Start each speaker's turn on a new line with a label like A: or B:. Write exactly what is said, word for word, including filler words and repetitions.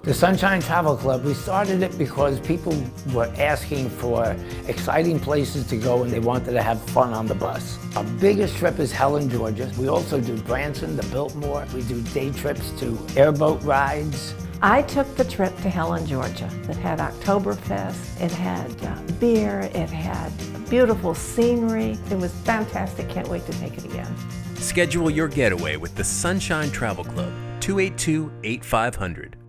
A: The Sunshine Travel Club, we started it because people were asking for exciting places to go and they wanted to have fun on the bus. Our biggest trip is Helen, Georgia. We also do Branson, the Biltmore. We do day trips to airboat rides.
B: I took the trip to Helen, Georgia. It had Oktoberfest, it had uh, beer, it had beautiful scenery. It was fantastic. Can't wait to take it again.
C: Schedule your getaway with the Sunshine Travel Club, two eight two, eight five zero zero.